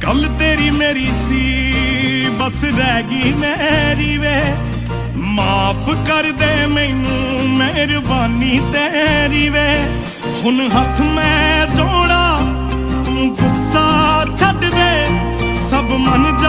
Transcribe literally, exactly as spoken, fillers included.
गल तेरी मेरी सी बस रह गई मेरी वे माफ कर दे मैनू मेहरबानी तेरी वे हुन हथ मैं जोड़ा तू गुस्सा छड्ड दे सब मन जा